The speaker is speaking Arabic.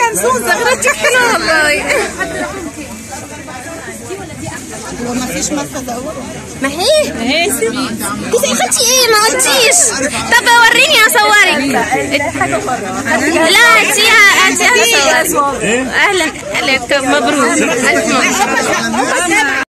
يمسون زغرتك حلوه والله. وما فيش مصدر. ما هي كنت اخدتي ايه ما قلتيش. طب وريني اصورك. لا هاتيها اصورك. اهلا لك مبروك.